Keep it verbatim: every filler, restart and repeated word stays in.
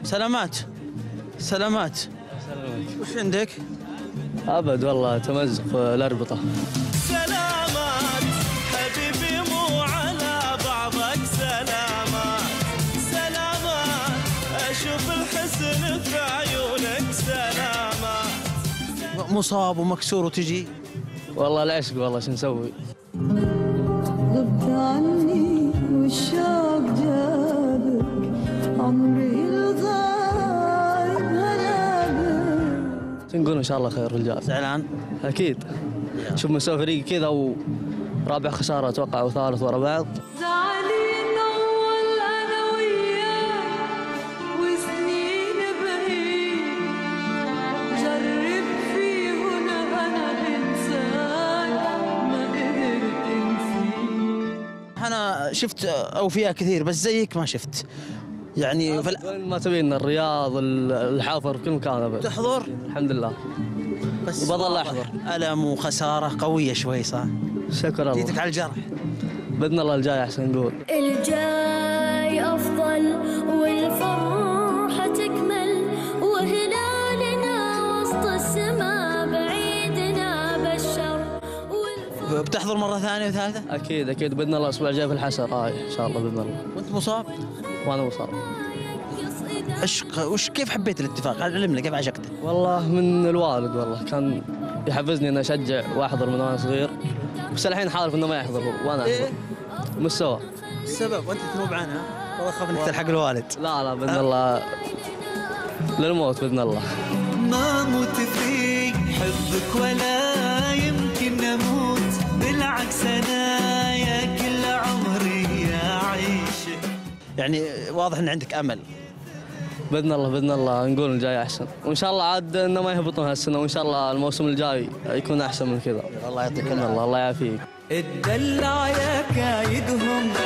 سلامات سلامات. سلامك. وش عندك؟ ابد والله تمزق في الاربطه. سلامات حبيبي مو على بعضك سلامات سلامات اشوف الحزن في عيونك سلامات. مصاب ومكسور وتجي؟ والله العشق والله شو نسوي؟ غبت عني والشوق جابك عمري الغايب هلا بك. نقول ان شاء الله خير رجال. زعلان؟ اكيد. شوف مستوى فريق كذا ورابع خساره اتوقع وثالث ورا بعض. زعلين اول انا وياك وسنين بعيد جرب فيهن انا انسان ما قدرت انسيك. انا شفت اوفياء كثير بس زيك ما شفت يعني. فل... وين ما تبين الرياض الحافر في كل مكان ابد. تحضر؟ الحمد لله. بس وبظل احضر. الم وخساره قويه شوي صح؟ شكرا الله. جيتك على الجرح. باذن الله الجاي احسن نقول. الجاي افضل والفرحه تكمل وهلالنا وسط السماء بعيدنا بالشر. بتحضر مره ثانيه وثالثه؟ اكيد اكيد باذن الله الاسبوع الجاي في الحسر هاي ان شاء الله باذن الله. وانت مصاب؟ وانا مصاب. ايش وش كيف حبيت الاتفاق؟ علمنا كيف عشقته؟ والله من الوالد والله كان يحفزني اني اشجع واحضر من وانا صغير بس الحين حالف انه ما يحضر وانا احضر. إيه؟ مستوى. السبب وانت تنوب عنها؟ والله اخاف انك تلحق الوالد. لا لا باذن الله للموت باذن الله. ما موت فيك حبك ولا يمكن نموت بالعكس انا يا كل عمري اعيش. يعني واضح ان عندك امل. باذن الله باذن الله نقول الجاي احسن وان شاء الله عاد انه ما يهبطون هالسنه وان شاء الله الموسم الجاي يكون احسن من كذا. الله يعطيك باذن الله الله يعافيك. الدلع يا كايدهم